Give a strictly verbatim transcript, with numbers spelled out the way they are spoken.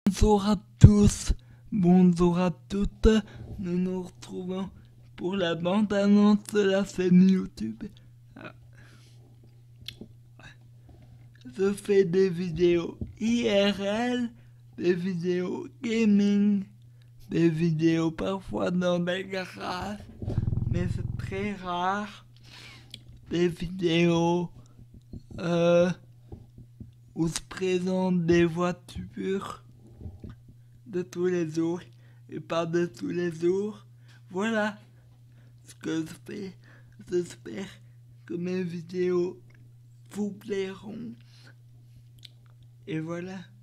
Bonjour à tous, bonjour à toutes, nous nous retrouvons pour la bande-annonce de la chaîne YouTube. Je fais des vidéos I R L, des vidéos gaming, des vidéos parfois dans des garages, mais c'est très rare. Des vidéos euh, où se présentent des voitures de tous les jours et pas de tous les jours. Voilà ce que je fais. J'espère que mes vidéos vous plairont. Et voilà.